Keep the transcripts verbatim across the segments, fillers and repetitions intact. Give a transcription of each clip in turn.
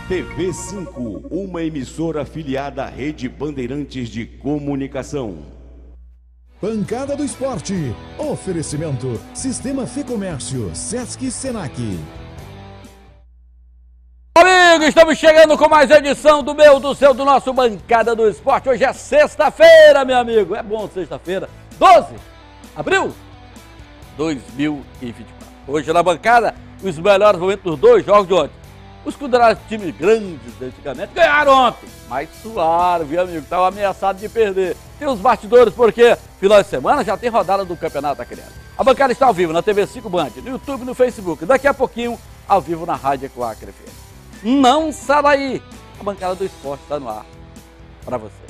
T V cinco, uma emissora afiliada à Rede Bandeirantes de Comunicação. Bancada do Esporte. Oferecimento Sistema Fê Comércio, Sesc e Senac. Amigo, estamos chegando com mais edição do meu, do seu, do nosso Bancada do Esporte. Hoje é sexta-feira, meu amigo. É bom sexta-feira. doze de abril de dois mil e vinte e quatro. Hoje na bancada, os melhores momentos dos dois jogos de ontem. Os considerados times grandes antigamente ganharam ontem, mas suaram, viu, amigo? Estavam ameaçados de perder. Tem os bastidores porque final de semana já tem rodada do Campeonato da Criança. A bancada está ao vivo na T V cinco Band, no YouTube, no Facebook. Daqui a pouquinho, ao vivo na Rádio Coacre F M. Não sai daí! A bancada do esporte está no ar para você.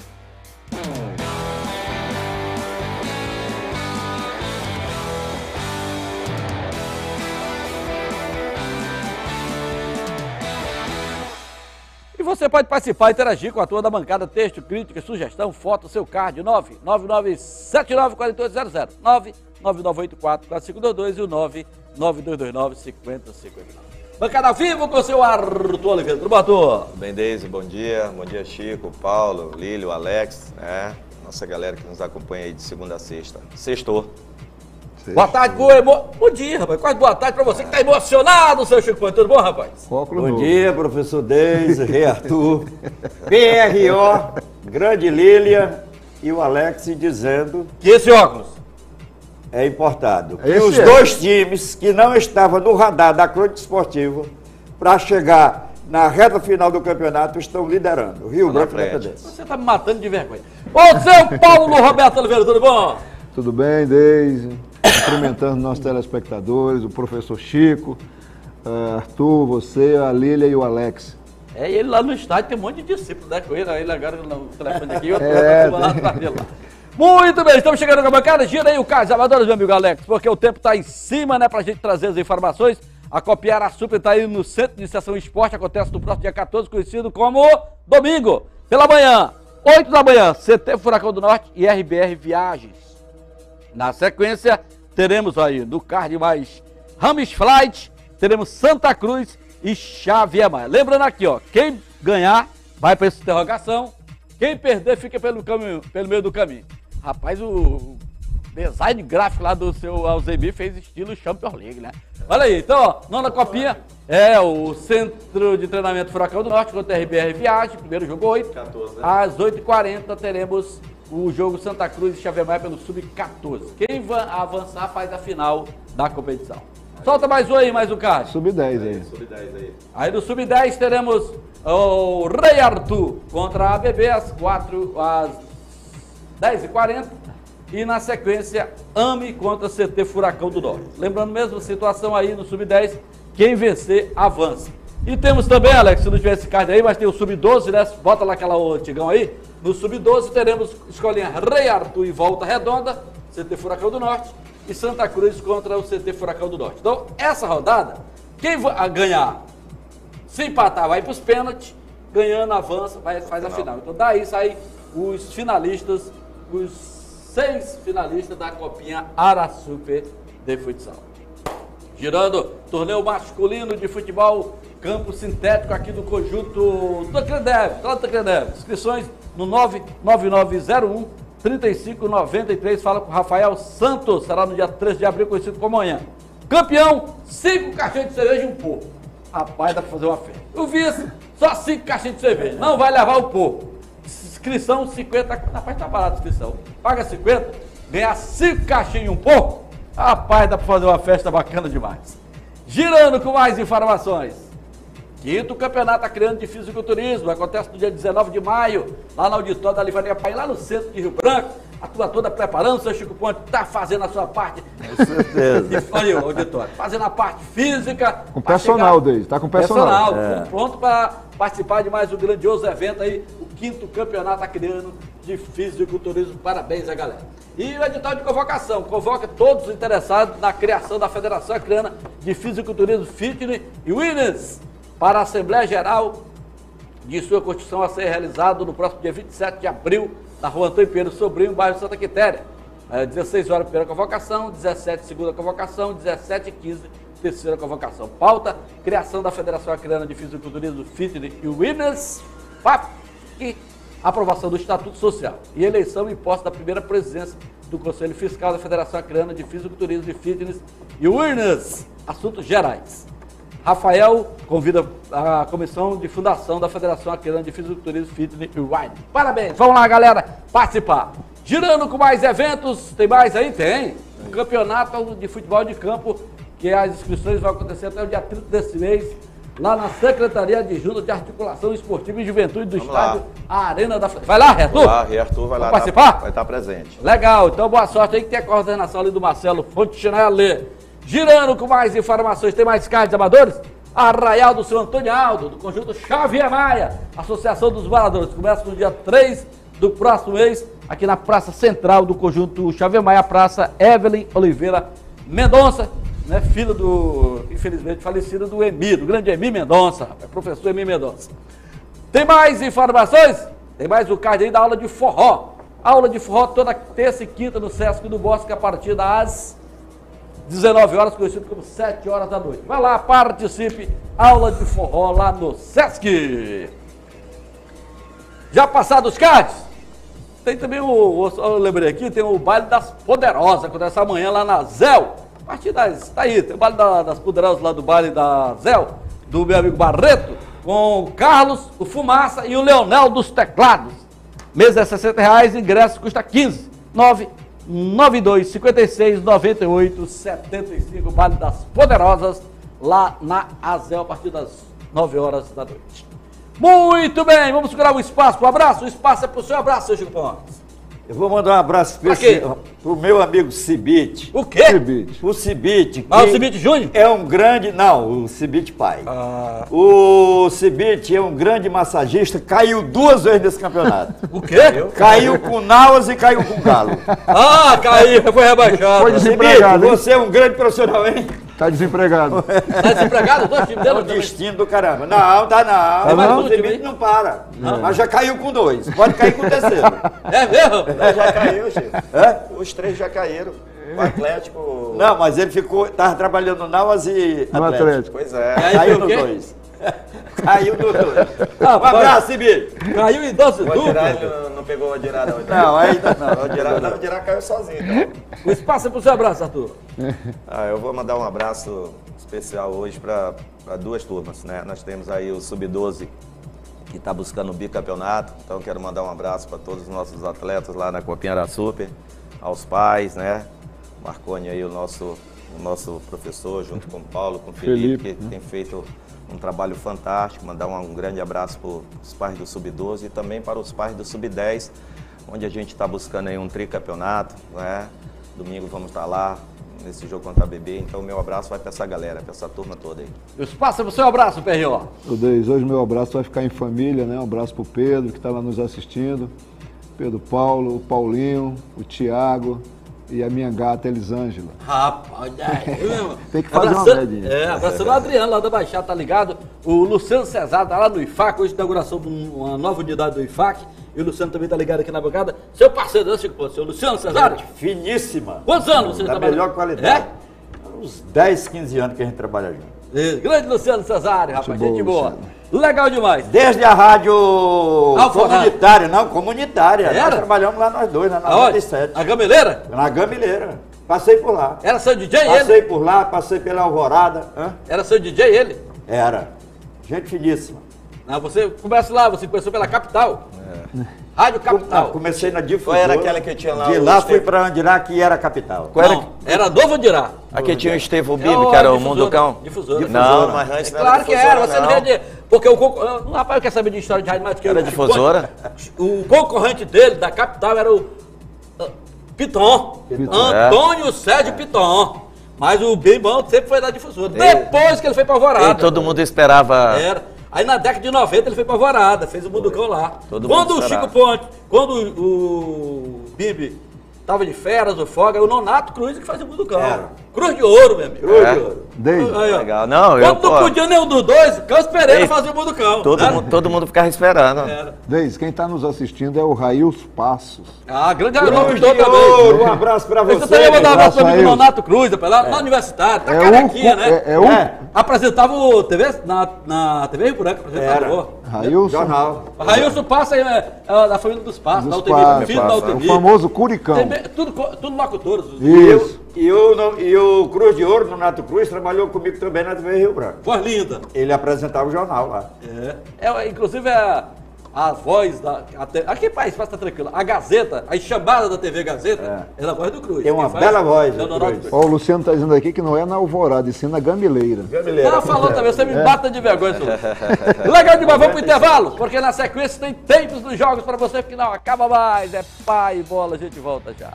E você pode participar e interagir com a turma da bancada, texto, crítica, sugestão, foto, seu card, nove nove nove sete nove quatro oito zero zero, nove nove nove oito quatro quatro cinco dois dois e o nove nove dois dois nove cinco zero cinco nove. Bancada ao vivo com o seu Arthur Oliveira. Tudo bom, Arthur? Bem, Deise, bom dia. Bom dia, Chico, Paulo, Lílio, Alex, né? Nossa galera que nos acompanha aí de segunda a sexta. Sextou. Boa tarde, boa, emo... bom dia, rapaz. Quase boa tarde pra você que tá emocionado, seu Chico Ponte. Tudo bom, rapaz? Óculos bom novo. Dia, professor Deise, Rei Arthur, P R O, Grande Lília e o Alex dizendo que esse óculos é importado. E esse os é. dois times que não estavam no radar da crônica esportiva para chegar na reta final do campeonato estão liderando. O Rio Branco e Independência. Você tá me matando de vergonha. Ô, seu Paulo Roberto Oliveira, tudo bom? Tudo bem, Deise? Cumprimentando nossos telespectadores, o professor Chico, uh, Arthur, você, a Lília e o Alex. É, ele lá no estádio tem um monte de discípulos, né? Com ele, ele agora no telefone aqui, eu é, lá atrás dele lá. Muito bem, estamos chegando com a bancada. Gira aí o Carlos Amadores, meu amigo Alex, porque o tempo está em cima, né, pra gente trazer as informações. A Copiara Super está aí no Centro de Iniciação Esporte, acontece no próximo dia quatorze, conhecido como domingo, pela manhã, oito da manhã, C T Furacão do Norte e R B R Viagens. Na sequência, teremos aí no card mais Rames Flight, teremos Santa Cruz e Xavier Maia. Lembrando aqui, ó, quem ganhar vai para essa interrogação, quem perder fica pelo, caminho, pelo meio do caminho. Rapaz, o design gráfico lá do seu Alzheimer fez estilo Champions League, né? Olha aí, então, ó, nona copinha é o Centro de Treinamento Furacão do Norte contra a R B R Viagem, primeiro jogo oito. quatorze, né? Às oito e quarenta teremos o jogo Santa Cruz e Xavier Maia pelo sub quatorze. Quem vai avançar faz a final da competição. Solta mais um aí, mais um card. sub dez aí. sub dez aí. Aí no sub dez teremos o Rei Arthur contra a A B B às quatro, às dez e quarenta. E na sequência, AME contra C T Furacão do Norte. Lembrando mesmo, situação aí no sub dez, quem vencer, avança. E temos também, Alex, se não tiver esse card aí, mas tem o sub doze, né? Bota lá aquela antigão aí. No sub doze teremos escolinha Rei Arthur e Volta Redonda, C T Furacão do Norte, e Santa Cruz contra o C T Furacão do Norte. Então, essa rodada, quem vai ganhar, se empatar, vai para os pênaltis, ganhando, avança, vai, faz a final. Então, daí saem os finalistas, os seis finalistas da Copinha Ara Super de futsal. Girando, torneio masculino de futebol, campo sintético aqui do conjunto do Crendev, lá do Crendev. Inscrições no nove nove nove zero um, três cinco nove três, fala com o Rafael Santos, será no dia treze de abril, conhecido como amanhã. Campeão, cinco caixinhas de cerveja e um porco. Rapaz, dá pra fazer uma festa. O vice, só cinco caixinhas de cerveja, não vai levar o porco. Inscrição cinquenta, rapaz, tá barato a inscrição. Paga cinquenta, ganhar cinco caixinhas e um porco. Rapaz, dá pra fazer uma festa bacana demais. Girando com mais informações. Quinto Campeonato Acreano de Fisiculturismo, acontece no dia dezenove de maio, lá no auditório da Livraria Pai, lá no centro de Rio Branco. A turma toda preparando, seu Chico Ponte tá fazendo a sua parte. Com certeza. Olha o auditório, fazendo a parte física. Com personal, Deise, tá com personal. Personal, é. Pronto para participar de mais um grandioso evento aí, o quinto Campeonato Acreano de Fisiculturismo. Parabéns a galera. E o edital de convocação, convoca todos os interessados na criação da Federação Acreana de Fisiculturismo, Fitness e Winners para a Assembleia Geral de sua Constituição a ser realizado no próximo dia vinte e sete de abril, na rua Antônio Pedro Sobrinho, bairro Santa Quitéria. É, dezesseis horas primeira convocação, dezessete segunda convocação, dezessete e quinze terceira convocação. Pauta, criação da Federação Acreana de Fisiculturismo, Fitness e Wellness, F A F, aprovação do Estatuto Social e eleição e posse da primeira presidência do Conselho Fiscal da Federação Acreana de Fisiculturismo e Fitness e Wellness, assuntos gerais. Rafael convida a comissão de fundação da Federação Acreana de Fisiculturismo, Fitness e Wellness. Parabéns, vamos lá, galera, participar. Girando com mais eventos, tem mais aí? Tem. Um campeonato de futebol de campo, que as inscrições vão acontecer até o dia trinta desse mês, lá na Secretaria Adjunta de Articulação Esportiva e Juventude do Vamos Estádio lá. Arena da... Vai lá, Arthur? Vai lá, Arthur vai lá. Participar? Tá, vai estar presente. Legal, então boa sorte aí, que tem a coordenação ali do Marcelo Fontenelle. Girando com mais informações, tem mais cards amadores? Arraial do seu Antônio Aldo, do conjunto Xavier Maia, Associação dos Baladores. Começa no dia três do próximo mês, aqui na Praça Central do conjunto Xavier Maia, Praça Evelyn Oliveira Mendonça, né, filho do, infelizmente, falecido do Emi, do grande Emi Mendonça, é professor Emi Mendonça. Tem mais informações? Tem mais o card aí da aula de forró. Aula de forró toda terça e quinta no Sesc do Bosque, a partir das dezenove horas, conhecido como sete horas da noite. Vai lá, participe, aula de forró lá no Sesc. Já passados os cards? Tem também o, eu lembrei aqui, tem o baile das Poderosas, acontece amanhã lá na Zéu. A partir das, tá aí, tem o baile da, das Poderosas lá do baile da Zéu, do meu amigo Barreto, com o Carlos, o Fumaça e o Leonel dos Teclados. Mesa é sessenta reais, ingresso custa quinze. nove nove dois cinco seis nove oito sete cinco, baile das Poderosas, lá na Azel, a partir das nove horas da noite. Muito bem, vamos segurar o espaço, um abraço, o espaço é pro seu abraço, seu Chico Pontes. Eu vou mandar um abraço especial pro meu amigo Cibite. O quê? Cibite. O Cibite. Ah, o Cibite Júnior? É um grande... Não, o Cibite pai. Ah. O Cibite é um grande massagista, caiu duas vezes nesse campeonato. O quê? Caiu com Nauas e caiu com Galo. Ah, caiu, foi rebaixado. Foi Cibite, desempregado, hein? você é um grande profissional, hein? Tá desempregado. Tá desempregado? Dois times É dele um também. destino do caramba. Não, tá não. Tem mais Mas um o time Cibite aí? não para. Mas já caiu com dois. Pode cair com o terceiro. É mesmo? Não, já caiu, Chico. É? Os três já caíram. O Atlético... Não, mas ele ficou, tava trabalhando no Nauas e No Atlético. Atlético. Pois é. Aí Caiu foi o nos quê? dois. Caiu nos dois. Ah, Um abraço, Cibite. Caiu em doce O Odirá duplo. não, não pegou o Odirá, não. Não, ainda não. O Odirá, não, o Odirá caiu sozinho, então. O espaço é pro seu abraço, Arthur. Ah, eu vou mandar um abraço especial hoje para duas turmas, né? Nós temos aí o sub doze que está buscando o bicampeonato, então quero mandar um abraço para todos os nossos atletas lá na Copinha Super, aos pais, né? Marconi aí, o nosso, o nosso professor, junto com o Paulo, com o Felipe, Felipe, que tem feito um trabalho fantástico. Mandar um, um grande abraço para os pais do sub doze e também para os pais do sub dez, onde a gente está buscando aí um tricampeonato, né? Domingo vamos estar lá nesse jogo contra a B B, então meu abraço vai para essa galera, para essa turma toda aí. O espaço é pro seu abraço, P R O. O Deis, hoje meu abraço vai ficar em família, né? Um abraço pro Pedro, que está lá nos assistindo. Pedro Paulo, o Paulinho, o Tiago e a minha gata Elisângela. Rapaz, é, Tem que fazer uma Abraçando- média. É, abraçando o Adriano lá da Baixada, tá ligado? O Luciano Cesar tá lá no I F A C, hoje inauguração de um- uma nova unidade do I F A C. E o Luciano também tá ligado aqui na bancada. Seu parceiro, né, Chico Ponte? Seu Luciano Cesar? Finíssima. Quantos anos você Da trabalha? melhor qualidade. Uns dez, quinze anos que a gente trabalha junto. É? Grande Luciano Cesário, rapaz, boa, gente boa. Luciano. Legal demais. Desde a rádio Alvorada. comunitária, não, comunitária. Era? Nós trabalhamos lá nós dois, na Aonde? noventa e sete. A Gameleira? Na Gamileira. Passei por lá. Era seu D J Passei ele? por lá, passei pela Alvorada. Hã? Era seu D J ele? Era. Gente finíssima. Não, você começa lá, você começou pela capital. Rádio Não, Capital. comecei na difusora. Qual era aquela que tinha lá De o lá Esteve- fui pra Andirá, que era a capital. Qual era? Não, era Novo Andirá. Aqui tinha o Estevão É, Bibi, ó, que era o difusora, Munducão. difusora. Não, mas antes É não claro que difusora, era, você não vê de... Porque o concorrente... O rapaz quer saber de história de rádio mais do que eu. Era difusora? O concorrente dele, da capital, era o uh, Piton. Antônio Sérgio Piton. Mas o bem bom sempre foi da difusora. Depois que ele foi pra Alvorada. E todo mundo esperava. Era. Aí na década de noventa ele foi pra Alvorada, fez o Munducão lá. Todo quando mundo o Chico esperava. Ponte, quando o, o Bibi tava de férias, o Foga, o Nonato Cruz que fazia o Munducão. Era. Cruz de Ouro, meu amigo. Cruz é. de Ouro. Desde. Aí, ó. Legal. Não, eu, Quando não pô, podia nenhum dos dois, Carlos Pereira Ei, fazia o mundo do cão. todo, né? mundo, todo mundo ficava esperando. Era. Desde, quem está nos assistindo é o Rails Passos. Ah, grande Cruz locutor de também. Ouro, um abraço pra Deixa eu você. também mandar um abraço abraço para o amigo a ele. Nonato Cruz, rapaz, lá na universidade, tá É carequinha, o, né? é, é o É. Apresentava o T V, na, na T V Rio Branco, apresentador. Railson Jornal. Railson Passa é, é da família dos Passos, da dos U T V, Passos, filho da Passos, U T é o V. famoso Curicão. Tem bem- tudo, co- tudo locutores. Isso. E o, no- e o Cruz de Ouro, Nonato Cruz, trabalhou comigo também na T V Rio Branco. Voz linda. Ele apresentava o jornal lá. É. É, inclusive é a voz da. A te- aqui, país, passa tranquilo. A Gazeta, a chamada da T V Gazeta, é, a voz do Cruz. Tem uma Quem faz bela voz, é o o Nonato Cruz. Cruz. Ó, o Luciano está dizendo aqui que não é na Alvorada, e sim na Gamileira. Ela falou também, você me bata de vergonha. Isso. Legal demais, vamos pro intervalo, porque na sequência tem tempos dos jogos pra você, porque não acaba mais. É pai e bola, a gente volta já.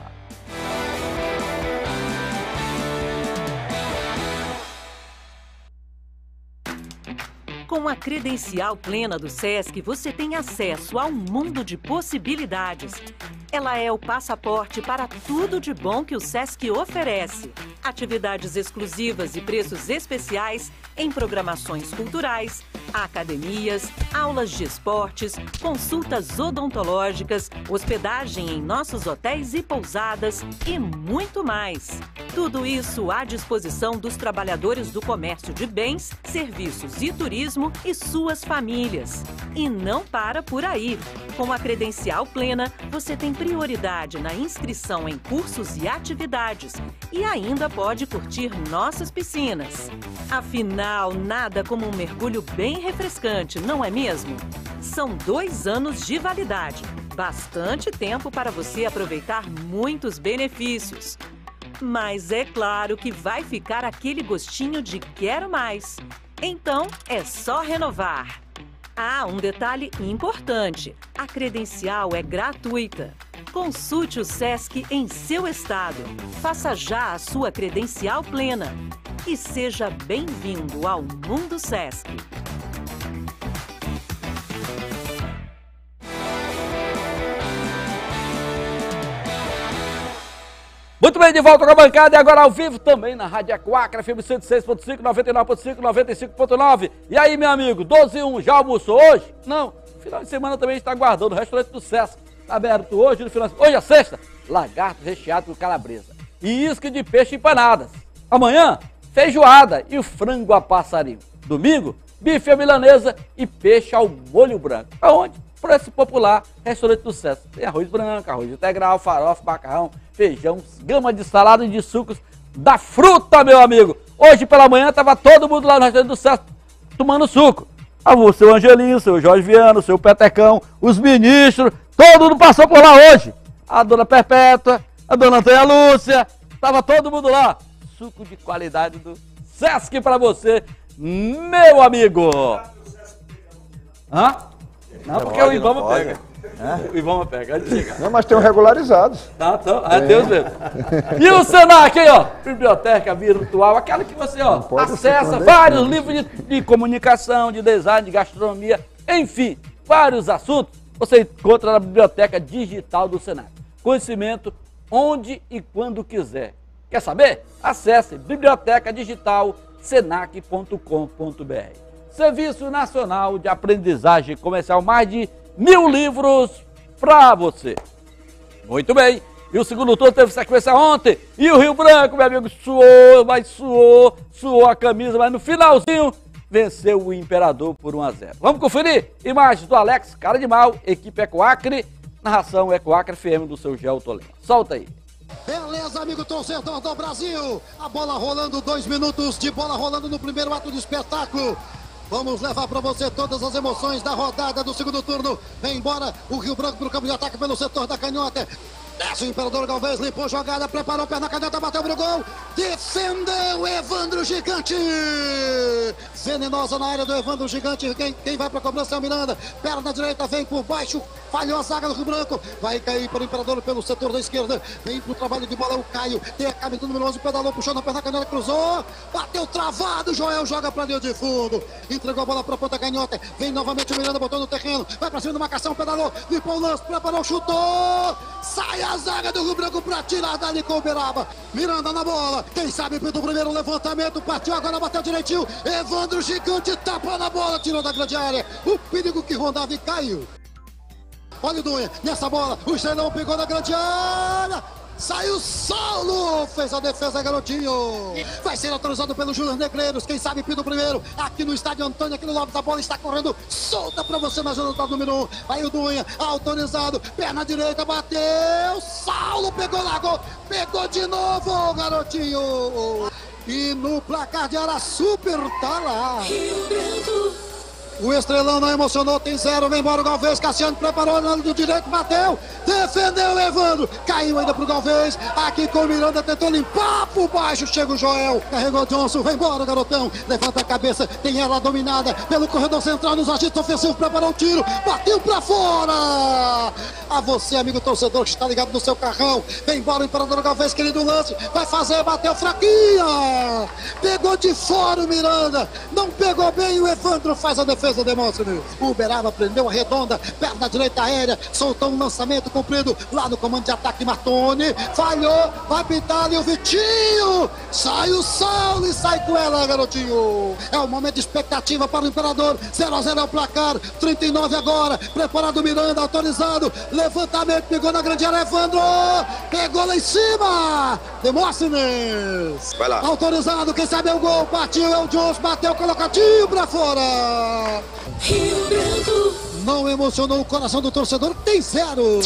Com a credencial plena do SESC, você tem acesso a um mundo de possibilidades. Ela é o passaporte para tudo de bom que o SESC oferece. Atividades exclusivas e preços especiais em programações culturais, academias, aulas de esportes, consultas odontológicas, hospedagem em nossos hotéis e pousadas e muito mais. Tudo isso à disposição dos trabalhadores do comércio de bens, serviços e turismo e suas famílias. E não para por aí. Com a credencial plena, você tem prioridade na inscrição em cursos e atividades e ainda pode curtir nossas piscinas. Afinal, nada como um mergulho bem refrescante, não é mesmo? São dois anos de validade. Bastante tempo para você aproveitar muitos benefícios. Mas é claro que vai ficar aquele gostinho de quero mais. Então, é só renovar. Ah, um detalhe importante. A credencial é gratuita. Consulte o SESC em seu estado. Faça já a sua credencial plena. E seja bem-vindo ao Mundo SESC. Muito bem, de volta com a bancada e agora ao vivo também na Rádio Ecoacre, F M cento e seis ponto cinco, noventa e nove ponto cinco, noventa e cinco ponto nove. E aí, meu amigo, doze e um, já almoçou hoje? Não, final de semana também está aguardando o restaurante do SESC. Está aberto hoje, no final de... Hoje é sexta, lagarto recheado com calabresa. E isca de peixe empanadas. Amanhã, feijoada e o frango a passarinho. Domingo, bife à milanesa e peixe ao molho branco. Aonde? Por esse popular restaurante do SESC. Tem arroz branco, arroz integral, farofa, macarrão, feijão, gama de salada e de sucos da fruta, meu amigo. Hoje pela manhã estava todo mundo lá no restaurante do SESC tomando suco. O seu Angelinho, o seu Jorge Viano, o seu Petecão, os ministros, todo mundo passou por lá hoje. A dona Perpétua, a dona Antônia Lúcia, estava todo mundo lá. Suco de qualidade do SESC para você, meu amigo. Hã? Não, porque Pode, o Ibama não pode. pega. O Ibama pega, antes de chegar. Não, mas tem um regularizados. Tá, então, é Deus mesmo. E o Senac aí, ó, biblioteca virtual, aquela que você, ó, pode ser acessa clandestino. vários livros de, de comunicação, de design, de gastronomia, enfim, vários assuntos você encontra na biblioteca digital do Senac. Conhecimento onde e quando quiser. Quer saber? Acesse biblioteca digital senac ponto com ponto br. Serviço Nacional de Aprendizagem Comercial, mais de mil livros para você. Muito bem. E o segundo turno teve sequência ontem. E o Rio Branco, meu amigo, suou, mas suou, suou a camisa, mas no finalzinho venceu o Imperador por um a zero. Vamos conferir? Imagens do Alex, cara de mal, equipe Ecoacre, narração Ecoacre F M do seu Gel Tolema. Solta aí. Beleza, amigo torcedor do Brasil. A bola rolando, dois minutos de bola rolando no primeiro ato do espetáculo. Vamos levar para você todas as emoções da rodada do segundo turno. Vem embora o Rio Branco para o campo de ataque pelo setor da canhota. Desce o Imperador Galvez, limpou a jogada, preparou o pé na canhota, bateu pro gol. Defendeu Evandro Gigante. Venenosa na área do Evandro Gigante. Quem, quem vai para a cobrança é o Miranda. Perna direita, vem por baixo. falhou a zaga do Rio Branco, vai cair para o Imperador pelo setor da esquerda, vem pro trabalho de bola o Caio, tem a camisa do número onze, pedalou, puxou na perna canhota, cruzou, bateu travado, Joel joga para linha de fundo, entregou a bola para a ponta canhota, vem novamente o Miranda, botou no terreno, vai para cima da marcação, pedalou, limpou o lance, preparou, chutou, sai a zaga do Rio Branco para tirar dali com o Uberaba, Miranda na bola, quem sabe pelo primeiro levantamento, partiu agora, bateu direitinho, Evandro gigante, tapa na bola, tirou da grande área, o perigo que rondava e caiu. Olha o Dunha, nessa bola, o Estrelão pegou na grande área, saiu Saulo, fez a defesa, garotinho. Vai ser autorizado pelo Júnior Negreiros, quem sabe pino primeiro, aqui no estádio Antônio, aqui no Lopes, a bola está correndo, solta pra você na zona do número um, vai o Dunha, autorizado, perna direita, bateu, Saulo pegou lá, gol, pegou de novo, garotinho. E no placar de área super tá lá. O Estrelão não emocionou, tem zero, vem embora o Galvez, Cassiano preparou, do direito, bateu, defendeu o Evandro, caiu ainda pro Galvez, aqui com o Miranda, tentou limpar por baixo, chega o Joel, carregou o Johnson, vem embora garotão, levanta a cabeça, tem ela dominada, pelo corredor central, nos agitos ofensivos, preparou o tiro, bateu pra fora, a você amigo torcedor que está ligado no seu carrão, vem embora o Imperador Galvez, querido lance, vai fazer, bateu fraquinha, pegou de fora o Miranda, não pegou bem, o Evandro faz a defesa. Demonstra, o Uberaba prendeu a redonda, perna direita aérea, soltou um lançamento comprido lá no comando de ataque. Martoni falhou, vai pintar ali o Vitinho, sai o Saulo e sai com ela, garotinho. É o momento de expectativa para o Imperador. Zero a zero é o placar, trinta e nove agora, preparado o Miranda, autorizado, levantamento, pegou na grande área, Evandro pegou lá em cima, Demóstenes vai lá, autorizado, quem sabe é o gol, partiu, é o Jones, bateu, colocadinho pra fora. Rio Branco. Não emocionou o coração do torcedor, tem zero.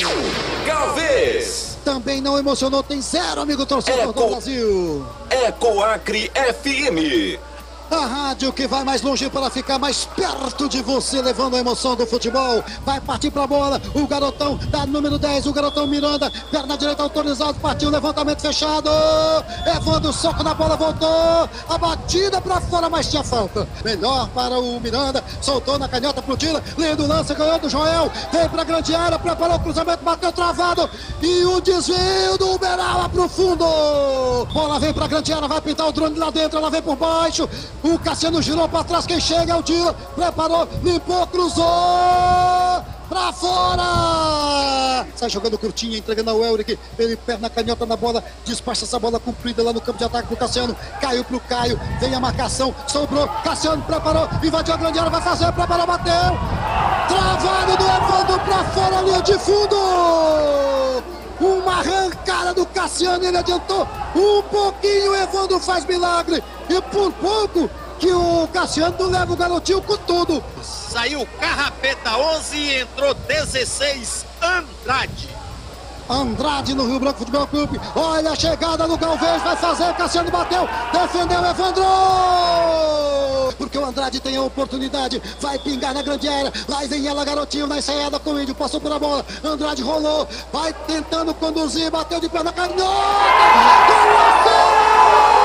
Galvez. Também não emocionou, tem zero, amigo torcedor Eco, do Brasil. Eco Acre F M. A rádio que vai mais longe para ficar mais perto de você, levando a emoção do futebol. Vai partir para a bola, o garotão da número dez, o garotão Miranda, perna direita autorizado, partiu, levantamento fechado. Evandro, soco na bola, voltou, a batida para fora, mas tinha falta. Melhor para o Miranda, soltou na canhota pro tiro, lindo lance, ganhou do Joel, veio para a grande área, preparou o cruzamento, bateu travado, e o desvio do Uberaba pro fundo. Bola vem para a grande área, vai pintar o drone lá dentro, ela vem por baixo. O Cassiano girou para trás, quem chega é o tiro, preparou, limpou, cruzou, pra fora! Sai jogando curtinho, entregando ao Elric, ele perna canhota na bola, despacha essa bola comprida lá no campo de ataque pro Cassiano, caiu pro Caio, vem a marcação, sobrou, Cassiano preparou, invadiu a grande área, vai fazer, preparou, bateu, travado do Evandro pra fora, linha de fundo! Uma arrancada do Cassiano, ele adiantou um pouquinho, o Evandro faz milagre, e por pouco que o Cassiano leva o garotinho com tudo. Saiu Carrapeta onze e entrou dezesseis, Andrade. Andrade no Rio Branco Futebol Clube, olha a chegada do Galvez, vai fazer, Cassiano bateu, defendeu Evandro! Porque o Andrade tem a oportunidade, vai pingar na grande área, lá vem ela, garotinho, na ensaiada com o Índio, passou por a bola, Andrade rolou, vai tentando conduzir, bateu de pé na canhota, golaço!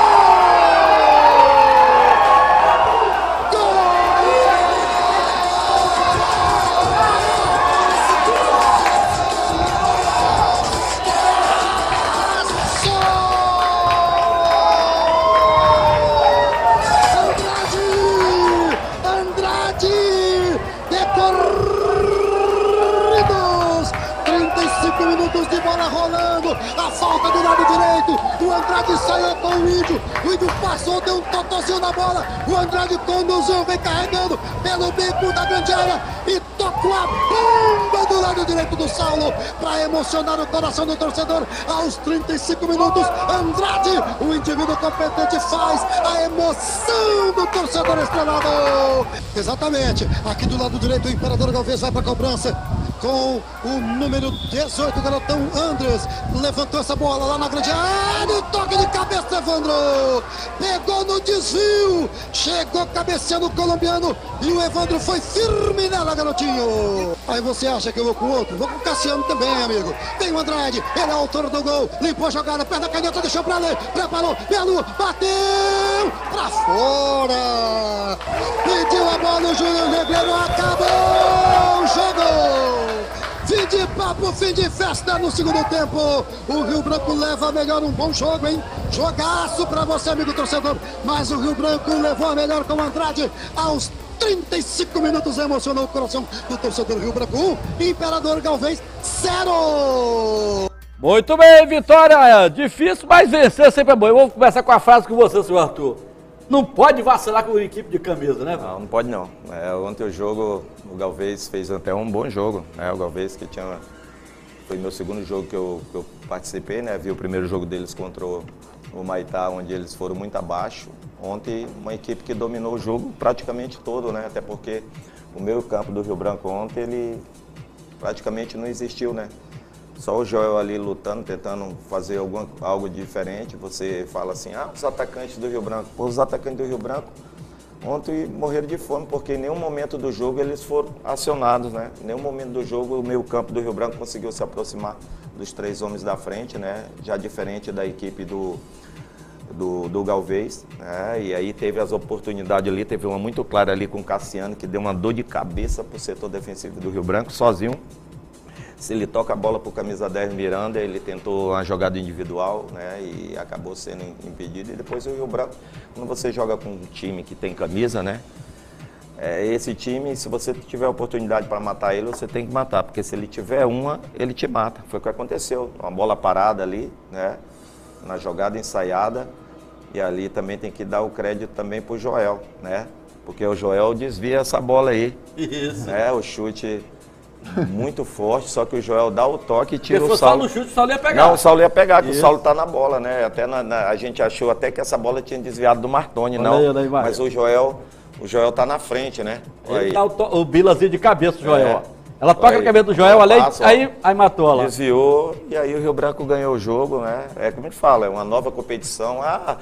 De bola rolando, a falta do lado direito, o Andrade saiu com o Índio, o Índio passou, deu um totozinho na bola, o Andrade conduziu, vem carregando pelo bico da grande área e tocou a bomba do lado direito do Saulo para emocionar o coração do torcedor aos trinta e cinco minutos. Andrade, o indivíduo competente, faz a emoção do torcedor estrelado. Exatamente, aqui do lado direito o Imperador Galvez vai para a cobrança com o número dezoito, o garotão Andres, levantou essa bola lá na grande área, o toque de cabeça, Evandro, pegou no desvio, chegou cabeceando o colombiano e o Evandro foi firme nela, garotinho. Aí você acha que eu vou com o outro? Vou com o Cassiano também, amigo. Tem o Andrade, ele é o autor do gol, limpou a jogada, perna canhota, deixou pra ler, preparou, Belo, bateu, pra fora, pediu a bola, o Júnior Negreiro, acabou o jogo. Fim de papo, fim de festa no segundo tempo. O Rio Branco leva a melhor, um bom jogo, hein? Jogaço pra você, amigo torcedor. Mas o Rio Branco levou a melhor com o Andrade aos trinta e cinco minutos. Emocionou o coração do torcedor Rio Branco um, Imperador Galvez zero. Muito bem, vitória difícil, mas vencer sempre é bom. Eu vou começar com a frase com você, senhor Arthur. Não pode vacilar com a equipe de camisa, né? Não, não pode não. É, ontem o jogo, o Galvez fez até um bom jogo, né? O Galvez que tinha, foi meu segundo jogo que eu, que eu participei, né? Vi o primeiro jogo deles contra o, o Maitá, onde eles foram muito abaixo. Ontem uma equipe que dominou o jogo praticamente todo, né? Até porque o meio campo do Rio Branco ontem, ele praticamente não existiu, né? Só o Joel ali lutando, tentando fazer alguma, algo diferente. Você fala assim, ah, os atacantes do Rio Branco. Pô, os atacantes do Rio Branco ontem morreram de fome, porque em nenhum momento do jogo eles foram acionados, né? Em nenhum momento do jogo o meio campo do Rio Branco conseguiu se aproximar dos três homens da frente, né? Já diferente da equipe do, do, do Galvez, né? E aí teve as oportunidades ali, teve uma muito clara ali com o Cassiano, que deu uma dor de cabeça para o setor defensivo do Rio Branco, sozinho. Se ele toca a bola para o camisa dez Miranda, ele tentou uma jogada individual, né, e acabou sendo impedido. E depois o Rio Branco, quando você joga com um time que tem camisa, né, é, esse time, se você tiver oportunidade para matar ele, você tem que matar, porque se ele tiver uma, ele te mata. Foi o que aconteceu, uma bola parada ali, né, na jogada ensaiada, e ali também tem que dar o crédito também para o Joel, né, porque o Joel desvia essa bola aí. Isso. Né, o chute muito forte, só que o Joel dá o toque e tira o Saulo. Se fosse só no chute, o Saulo ia pegar. Não, o Saulo ia pegar, que Isso. o Saulo tá na bola, né? Até na, na, a gente achou até que essa bola tinha desviado do Martoni, Olha não. Aí, aí, mas o Joel, o Joel tá na frente, né? Ele dá o, to, o bilazinho de cabeça do Joel. É. Ela toca aí, na cabeça do Joel, ali, passa, aí, aí matou lá. Desviou, e aí o Rio Branco ganhou o jogo, né? É como a gente fala, é uma nova competição. Ah,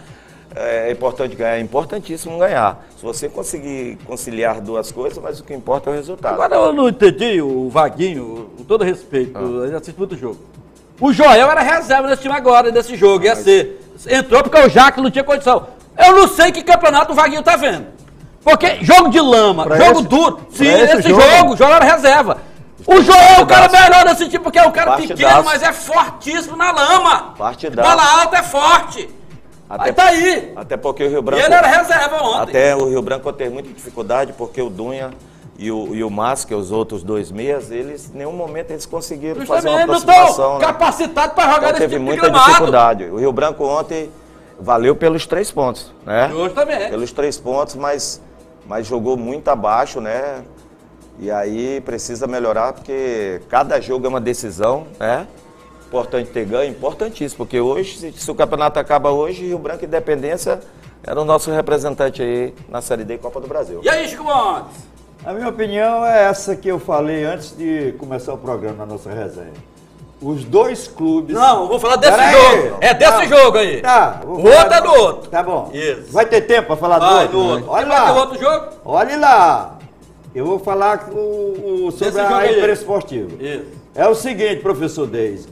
é importante ganhar, é importantíssimo ganhar. Se você conseguir conciliar duas coisas, mas o que importa é o resultado. Agora eu não entendi o Vaguinho, com todo respeito, ah. eu assisto muito jogo. O Joel era reserva nesse time agora, nesse jogo, ia mas... ser. Entrou porque o Jaque não tinha condição. Eu não sei que campeonato o Vaguinho tá vendo. Porque jogo de lama, pra jogo esse, duro, sim, esse jogo, jogo, o Joel era reserva. O Joel é o cara melhor desse time, porque é um cara pequeno, mas é fortíssimo na lama. Partidaço. Bola alta é forte. Até, aí tá aí. Até porque o Rio Branco... E ele era reserva ontem. Até o Rio Branco teve muita dificuldade, porque o Dunha e o, e o Márcio, que é os outros dois meias, eles, em nenhum momento, eles conseguiram Justamente, fazer uma aproximação. Não estão capacitados para jogar então, nesse teve tipo muita de gramado. dificuldade. O Rio Branco ontem valeu pelos três pontos, né? Justamente. Pelos três pontos, mas, mas jogou muito abaixo, né? E aí precisa melhorar, porque cada jogo é uma decisão, né? Importante ter ganho, importantíssimo, porque hoje, se, se o campeonato acaba hoje, Rio Branco e Independência era o nosso representante aí na Série D Copa do Brasil. E aí, Chico Montes? A minha opinião é essa que eu falei antes de começar o programa, na nossa resenha. Os dois clubes... Não, vou falar desse Pera jogo. Aí. É desse tá. jogo aí. Tá. O outro é do outro. Tá bom. Isso. Vai ter tempo para falar Vai, do outro? Do outro. Olha Vai lá. ter outro jogo? Olha lá. Eu vou falar o, o, sobre a imprensa esportiva. Isso. É o seguinte, professor Deis,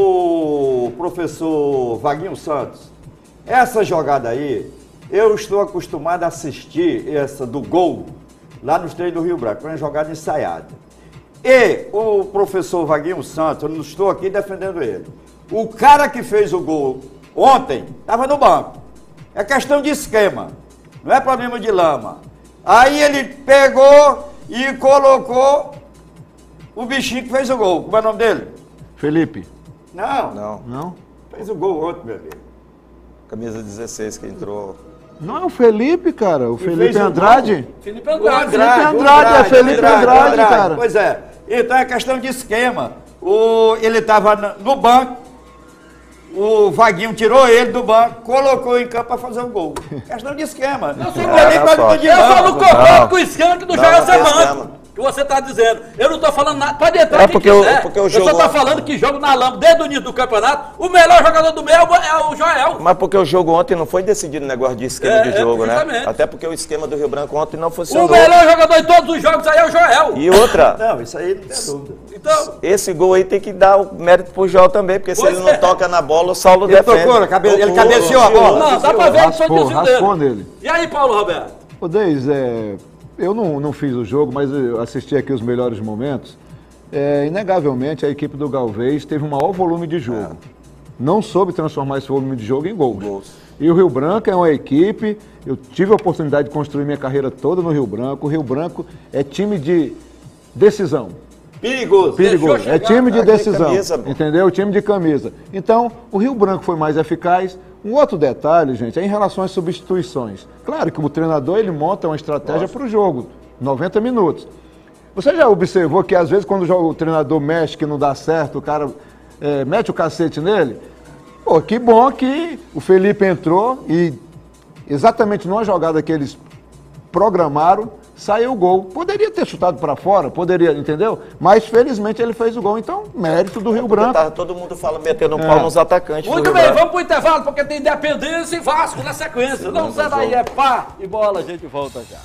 o professor Vaguinho Santos, essa jogada aí, eu estou acostumado a assistir essa do gol lá nos treinos do Rio Branco, é uma jogada ensaiada. E o professor Vaguinho Santos, eu não estou aqui defendendo ele, o cara que fez o gol ontem estava no banco. É questão de esquema, não é problema de lama. Aí ele pegou e colocou o bichinho que fez o gol. Como é o nome dele? Felipe. Não. Não. Não? Fez o gol ontem, meu amigo. Camisa dezesseis que entrou. Não é o Felipe, cara. O e Felipe Andrade. Felipe Andrade. Felipe Andrade, Andrade, é Felipe Andrade, Andrade, Andrade, cara. Pois é. Então é questão de esquema. O, ele estava no banco, o Vaguinho tirou ele do banco, colocou em campo para fazer o gol. Questão de esquema. Eu só, é, é só, de eu só não concordo com o esquema que não, não joga ser banco. Que você está dizendo. Eu não estou falando nada. Pode entrar é porque quiser. Eu, porque eu, eu jogo... só estou falando que jogo na lama desde o início do campeonato. O melhor jogador do meio é o Joel. Mas porque o jogo ontem não foi decidido no negócio de esquema é, de jogo, é, né? Até porque o esquema do Rio Branco ontem não funcionou. O melhor jogador em todos os jogos aí é o Joel. E outra... Não, isso aí não tem dúvida. Então, esse gol aí tem que dar o mérito pro Joel também, porque se ele não é. toca na bola, o Saulo ele defende. Tocou, cabe... Ele cabeceou a bola. Não, dá pra ver que foi raspou nele. E aí, Paulo Roberto? Ô, Deis, é... eu não, não fiz o jogo, mas eu assisti aqui os melhores momentos. É, inegavelmente, a equipe do Galvez teve um maior volume de jogo. É. Não soube transformar esse volume de jogo em gols. gols. E o Rio Branco é uma equipe, eu tive a oportunidade de construir minha carreira toda no Rio Branco. O Rio Branco é time de decisão. Perigoso. Perigoso. É time de decisão, camisa, entendeu? Time de camisa. Então, o Rio Branco foi mais eficaz. Um outro detalhe, gente, é em relação às substituições. Claro que o treinador, ele monta uma estratégia para o jogo, noventa minutos. Você já observou que, às vezes, quando o treinador mexe, que não dá certo, o cara é, mete o cacete nele? Pô, que bom que o Felipe entrou e, exatamente numa jogada que eles programaram, saiu o gol. Poderia ter chutado para fora, poderia, entendeu? Mas, felizmente, ele fez o gol. Então, mérito do Rio Branco. Tá, todo mundo fala metendo um é. pau nos atacantes. Muito bem, vamos pro intervalo, porque tem Independência e Vasco na sequência. Não sai daí, é pá e bola, a gente volta já.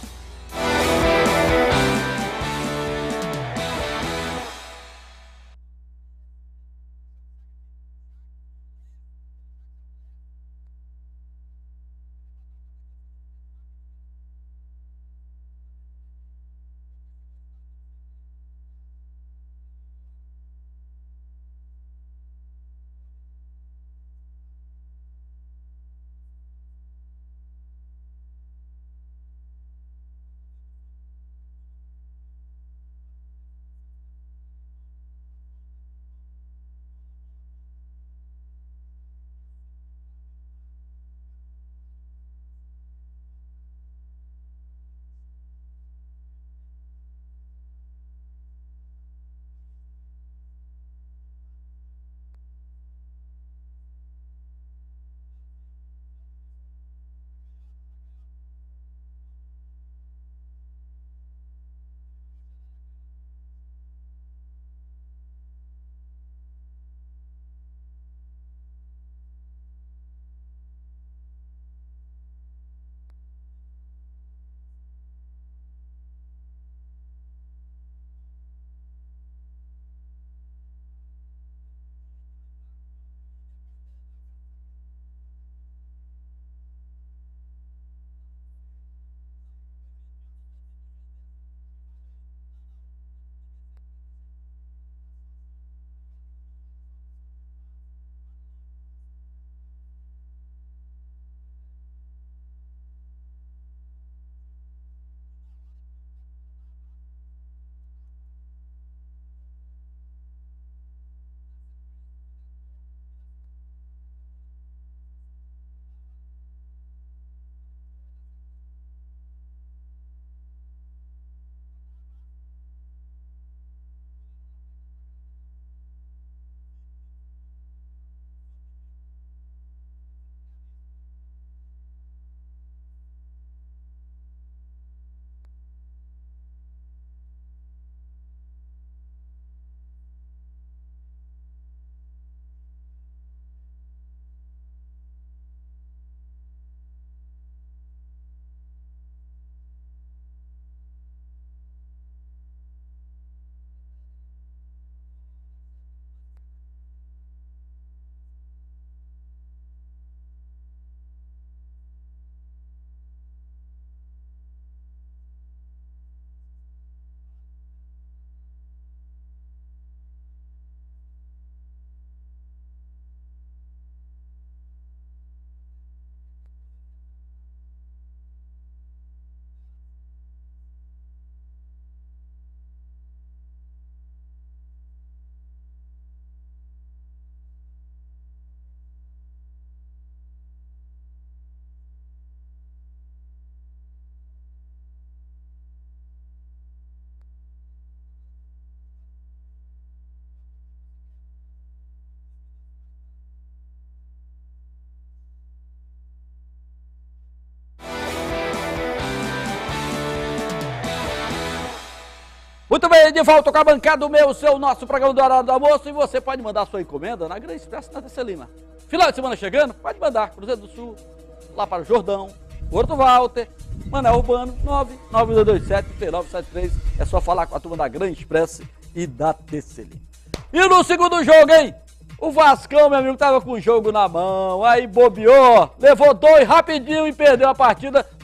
Muito bem, de volta com a bancada, o meu, seu, nosso programa do Horário do Almoço. E você pode mandar sua encomenda na Grande Expresso na T C Lima. Final de semana chegando, pode mandar. Cruzeiro do Sul, lá para o Jordão, Porto Walter, Manel Urbano, nove nove dois sete, três nove sete três. É só falar com a turma da Grande Expresso e da T C Lima. E no segundo jogo, hein? O Vascão, meu amigo, tava com o jogo na mão, aí bobeou, levou dois rapidinho e perdeu a partida.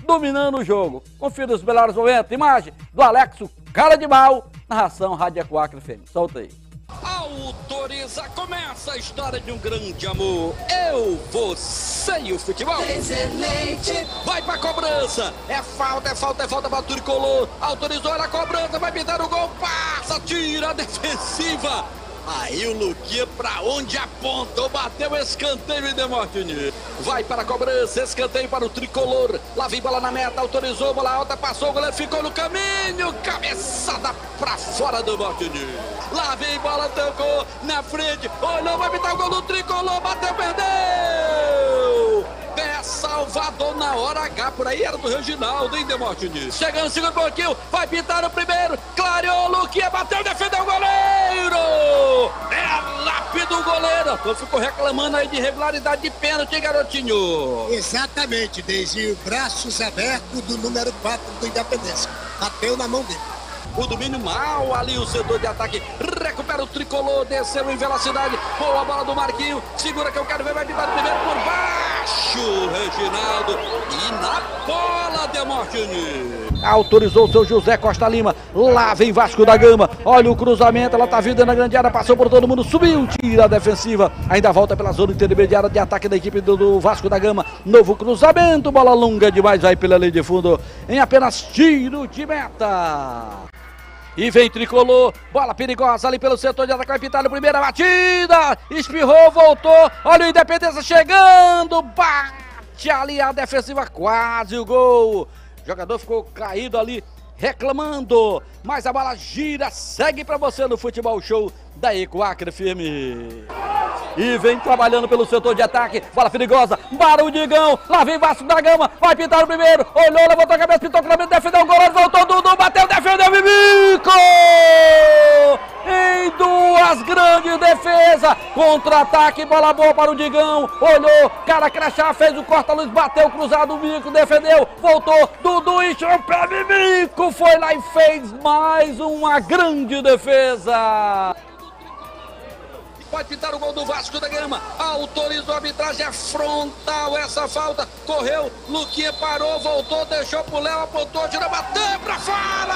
dominando o jogo. Confira os melhores momentos. Imagem do Alex, o cara de mal. Narração Rádio Coacre F M. Solta aí. Autoriza, começa a história de um grande amor. Eu, você e o futebol. Excelente. Vai pra cobrança. É falta, é falta, é falta para o tricolor. Autorizou a cobrança, vai pintar o gol. Passa, tira a defensiva. Aí o Luquinha pra onde apontou, bateu escanteio e Demortini. Vai para a cobrança, escanteio para o tricolor. Lá vem bola na meta, autorizou, bola alta, passou, o goleiro ficou no caminho. Cabeçada pra fora do Demortini. Lá vem bola, tocou na frente, olhou, vai pintar o gol do tricolor, bateu, perdeu. Pé Salvador na hora H, por aí era do Reginaldo, hein, Demortini? Chegando no segundo pouquinho, vai pintar o primeiro, clareou, Luquinha, bateu, defendeu o goleiro! É lápide o goleiro! Então ficou reclamando aí de irregularidade de pênalti, hein, garotinho? Exatamente, Deizinho, braços abertos do número quatro do Independência. Bateu na mão dele. O domínio mal ali, o setor de ataque recupera o tricolor, desceu em velocidade, boa bola do Marquinho, segura que eu quero ver, vai pintar o primeiro por baixo, Reginaldo, e na bola, Demortini. Autorizou o seu José Costa Lima, lá vem Vasco da Gama, olha o cruzamento, ela tá vindo na grande área, passou por todo mundo, subiu, tira a defensiva, ainda volta pela zona intermediária de ataque da equipe do, do Vasco da Gama, novo cruzamento, bola longa demais, vai pela linha de fundo, em apenas tiro de meta. E vem tricolor, bola perigosa ali pelo setor de ataque, vai pintar no primeira batida, espirrou, voltou, olha o Independência chegando, bate ali a defensiva, quase o gol. O jogador ficou caído ali, reclamando, mas a bola gira, segue pra você no Futebol Show da Coacre F M. E vem trabalhando pelo setor de ataque, bola perigosa, para o Digão, lá vem Vasco da Gama, vai pintar o primeiro, olhou, levantou a cabeça, pintou o cruzamento, defendeu o goleiro, voltou, Dudu, bateu, defendeu, Mimico! Em duas grandes defesas, contra-ataque, bola boa para o Digão, olhou, cara crachá, fez o corta-luz, bateu, cruzado, o Mico, defendeu, voltou, Dudu encheu o pé, Mimico foi lá e fez mais uma grande defesa. Vai pintar o gol do Vasco da Gama, autorizou a arbitragem, é frontal essa falta, correu, Luquinha parou, voltou, deixou pro Léo, apontou, tirou, bateu pra fora!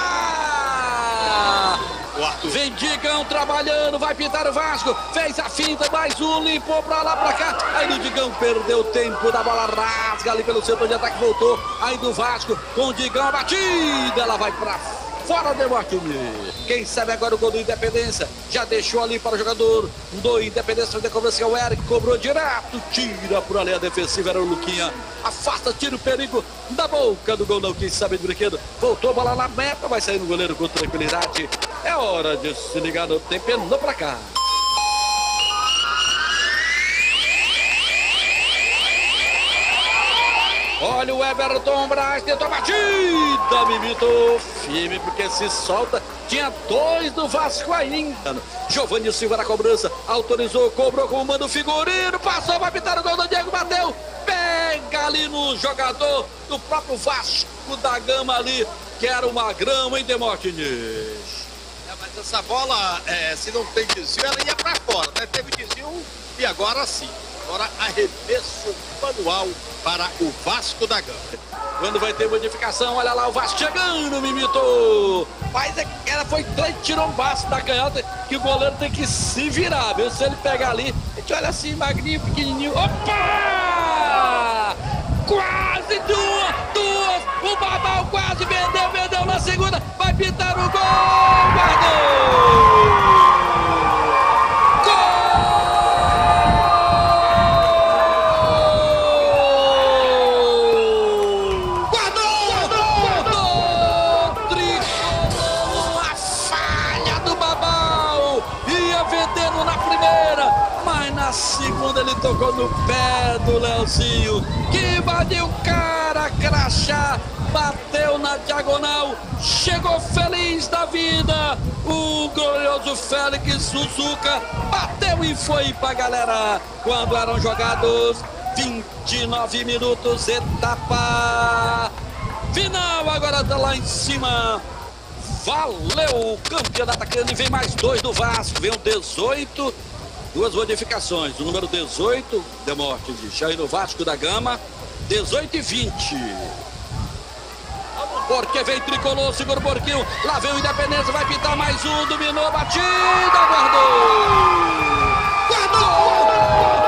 Vem Digão trabalhando, vai pintar o Vasco, fez a finta, mais um, limpou pra lá, pra cá, aí o Digão perdeu o tempo da bola, rasga ali pelo setor de ataque, voltou, aí do Vasco, com o Digão, a batida, ela vai pra fora, Demortini. Quem sabe agora o gol do Independência, já deixou ali para o jogador do Independência, de cobrança é o Eric, cobrou direto, tira por ali a defensiva, era o Luquinha, afasta, tira o perigo da boca do gol, não quis saber do brinquedo, voltou a bola na meta, vai sair no goleiro com tranquilidade, é hora de se ligar no tempo, não pra cá. Olha o Everton Braz, tentou a batida, Mimito, firme porque se solta, tinha dois do Vasco ainda. Giovanni Silva na cobrança, autorizou, cobrou com o mando figurino, passou, vai pintar o gol do Diego, bateu, pega ali no jogador do próprio Vasco da Gama ali, que era uma grama, hein, Demortini? É, mas essa bola, é, se não tem desvio, ela ia pra fora, né? Teve desvio e agora sim. Agora arremesso manual para o Vasco da Gama. Quando vai ter modificação, olha lá o Vasco chegando, Mimito. Mas é que ela foi três tirombaços da canhota que o goleiro tem que se virar, viu? Se ele pegar ali, a gente olha assim, magrinho, pequenininho. Opa! Quase duas, duas. O Babal quase vendeu, vendeu na segunda. Vai pintar o gol, guardou! Segunda ele tocou no pé do Leozinho, que invadiu o cara, crachá, bateu na diagonal, chegou feliz da vida, o glorioso Félix Suzuka bateu e foi pra galera, quando eram jogados vinte e nove minutos, etapa final, agora tá lá em cima, valeu, campeão atacando, e vem mais dois do Vasco, vem o dezoito, duas modificações, o número dezoito, Demortini, já aí no Vasco da Gama, dezoito e vinte. porque vem Tricolor, segura o Porquinho, lá vem o Independência, vai pintar mais um, dominou, batida, guardou! Guardou!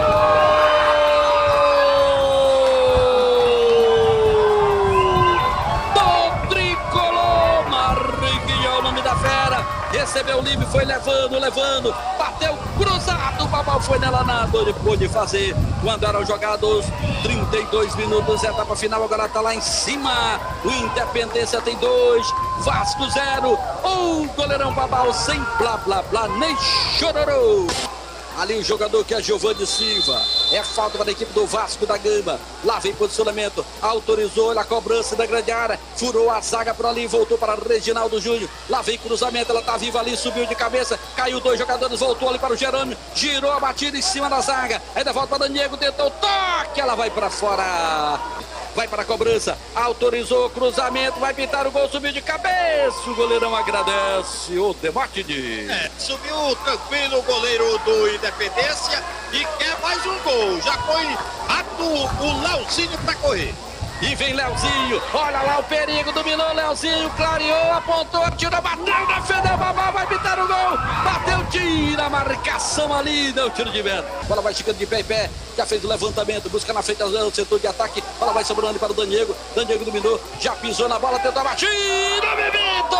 Recebeu o livre, foi levando, levando, bateu cruzado, o Babal foi nela nada, ele pôde fazer quando eram jogados trinta e dois minutos, etapa final, agora tá lá em cima, o Independência tem dois, Vasco zero, o goleirão Babal sem blá blá blá, nem chororô. Ali o jogador que é Giovanni Silva. É falta para a equipe do Vasco da Gama. Lá vem posicionamento. Autorizou a cobrança da grande área. Furou a zaga por ali. Voltou para Reginaldo Júnior. Lá vem cruzamento. Ela está viva ali. Subiu de cabeça. Caiu dois jogadores. Voltou ali para o Jerônimo. Girou a batida em cima da zaga. Ainda volta para Daniego. Tentou toque. Ela vai para fora. Vai para a cobrança. Autorizou o cruzamento. Vai pintar o gol. Subiu de cabeça. O goleirão agradece. O Demóstenes. É, subiu tranquilo o goleiro do Independência e quer mais um gol. Já foi ato o Leozinho para correr. E vem Leozinho, olha lá o perigo, dominou Leozinho, clareou, apontou, tirou, bateu, defendeu, Babal, vai pintar o gol, bateu, tira a marcação ali, deu tiro de vento. Bola vai chegando de pé em pé, já fez o levantamento, busca na frente do setor de ataque, bola vai sobrando ali para o Daniego, Daniego dominou, já pisou na bola, tentou a batida, Bebito!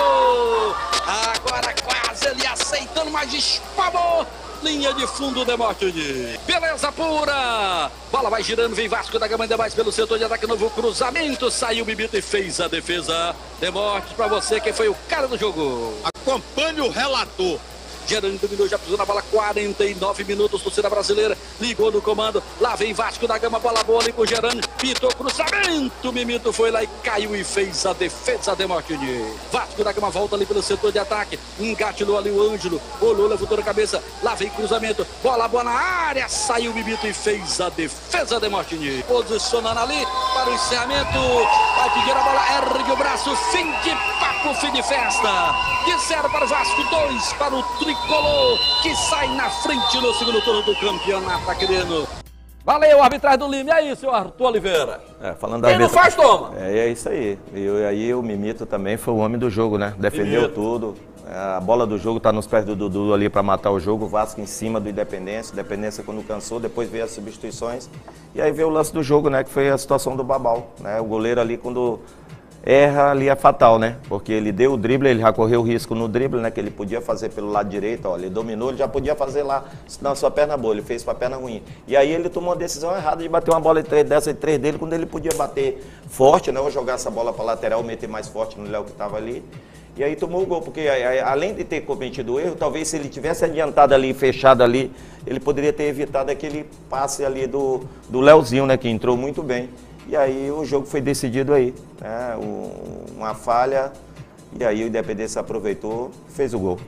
Agora quase ele aceitando, mas espamou. Linha de fundo, Demóstenes. Beleza pura. Bola vai girando, vem Vasco da Gama ainda mais pelo setor de ataque. Novo cruzamento. Saiu o Bibito e fez a defesa. Demóstenes pra você, quem foi o cara do jogo. Acompanhe o relator. Gerando dominou, já pisou na bola, quarenta e nove minutos, torcida brasileira, ligou no comando, lá vem Vasco da Gama, bola boa ali pro Gerando, pintou cruzamento, Mimito foi lá e caiu e fez a defesa, Demóstenes. Vasco da Gama volta ali pelo setor de ataque, engatilhou ali o Ângelo, olhou, levantou a cabeça, lá vem cruzamento, bola boa na área, saiu o Mimito e fez a defesa, Demóstenes. Posicionando ali para o encerramento, vai pedir a bola, ergue o braço, fim de papo, fim de festa. De zero para o Vasco, dois para o Tricolor, que sai na frente no segundo turno do campeonato, tá querendo. Valeu, arbitragem do Lima. E aí, senhor Arthur Oliveira? É, falando da Quem não faz, toma. É, é isso aí. E aí o Mimito também foi o homem do jogo, né? Defendeu Mimito. tudo. É, a bola do jogo tá nos pés do Dudu ali para matar o jogo. O Vasco em cima do Independência. Independência quando cansou, depois veio as substituições. E aí veio o lance do jogo, né? Que foi a situação do Babal, né? O goleiro ali quando erra ali é fatal, né? Porque ele deu o drible, ele já correu o risco no drible, né? Que ele podia fazer pelo lado direito, ó. Ele dominou, ele já podia fazer lá na sua perna boa, ele fez para a perna ruim. E aí ele tomou a decisão errada de bater uma bola de três, dessa de três dele, quando ele podia bater forte, né? Ou jogar essa bola para lateral, meter mais forte no Léo que estava ali. E aí tomou o gol, porque além de ter cometido o erro, talvez se ele tivesse adiantado ali, fechado ali, ele poderia ter evitado aquele passe ali do, do Léozinho, né? Que entrou muito bem. E aí o jogo foi decidido aí, né? Uma falha, e aí o Independência aproveitou, fez o gol.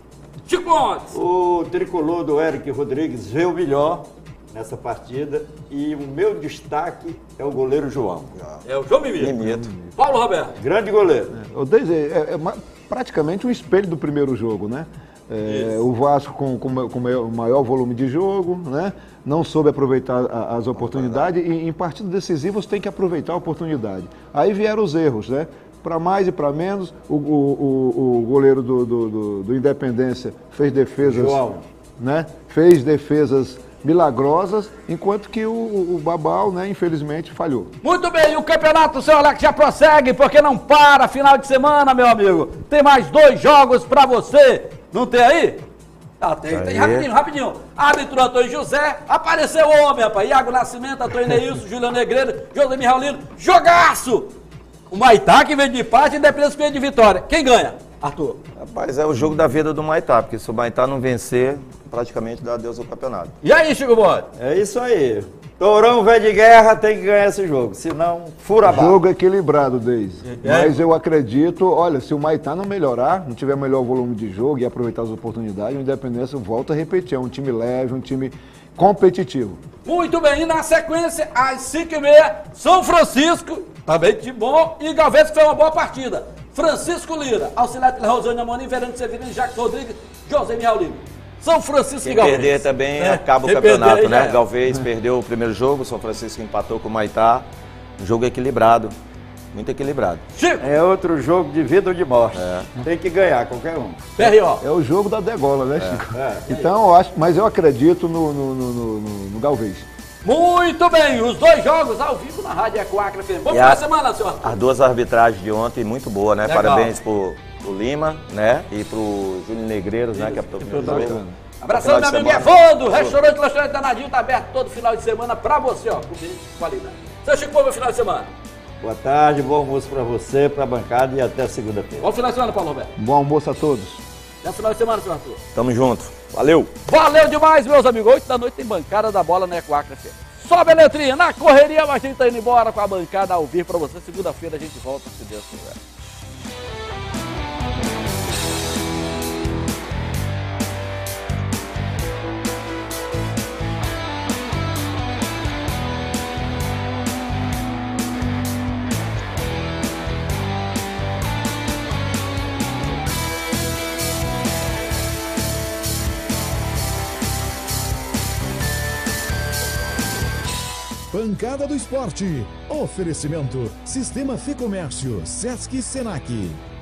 O tricolor do Eric Rodrigues veio melhor nessa partida e o meu destaque é o goleiro João. É o João Mimito. Paulo Roberto. Grande goleiro. É, o Deise é, é praticamente um espelho do primeiro jogo, né? É, o Vasco com, com, com maior volume de jogo, né? Não soube aproveitar a, as oportunidades e em partidas decisivas tem que aproveitar a oportunidade. Aí vieram os erros, né? Para mais e para menos, o, o, o, o goleiro do, do, do, do Independência fez defesas, João. né? Fez defesas milagrosas, enquanto que o, o Babal, né, infelizmente, falhou. Muito bem, e o campeonato, seu Alex, já prossegue, porque não para, final de semana, meu amigo. Tem mais dois jogos pra você. Não tem aí? Ah, tem, tem, rapidinho, rapidinho. Árbitro Antônio José, apareceu o homem, rapaz. Iago Nascimento, Antônio Neilson, Juliano Negreiro, José Raulino, jogaço! O Maitá que vem de empate e Independência que vem de vitória. Quem ganha? Arthur. Rapaz, é o jogo da vida do Maitá, porque se o Maitá não vencer, praticamente dá adeus ao campeonato. E aí, Chico Bode? É isso aí. Tourão velho de guerra tem que ganhar esse jogo, senão fura a barra. Jogo equilibrado, Deise. É. Mas eu acredito, olha, se o Maitá não melhorar, não tiver melhor volume de jogo e aproveitar as oportunidades, o Independência volta a repetir, é um time leve, um time competitivo. Muito bem, e na sequência, às cinco e meia, São Francisco, também de bom, e Galvez, que foi uma boa partida. Francisco Lira, auxiliar de Rosânia Amorim, Verano Severino, Jacques Rodrigues, José Raulino. São Francisco Quem e Galvez. perder também é. acaba o Quem campeonato, perder, né? é. Galvez perdeu o primeiro jogo, São Francisco empatou com o Maitá. Um jogo equilibrado. muito equilibrado. Chico. É outro jogo de vida ou de morte. É. Tem que ganhar, qualquer um. P R O. É o jogo da degola, né, Chico? É. Então, eu acho, mas eu acredito no, no, no, no, no Galvez. Muito bem, os dois jogos ao vivo na Rádio Eco Acre F M. Bom final de semana, senhor. As duas arbitragens de ontem, muito boa, né? Legal. Parabéns pro, pro Lima, né? E pro Júnior Negreiros, né? Que é pro Abração, meu amigo Evandro, restaurante Lanchonete Danadinho, tá aberto todo final de semana pra você, ó, comida de qualidade. Seu Chico, bom final de semana. Boa tarde, bom almoço pra você, pra bancada e até segunda-feira. Bom final de semana, Paulo Roberto. Bom almoço a todos. Até final de semana, senhor Arthur. Tamo junto. Valeu. Valeu demais, meus amigos. oito da noite tem bancada da bola na Eco Acre F M. Sobe a letrinha, na correria, mas a gente tá indo embora com a bancada ao vivo pra você. Segunda-feira a gente volta, se Deus quiser. Bancada do Esporte. Oferecimento. Sistema Fê Comércio. Sesc Senac.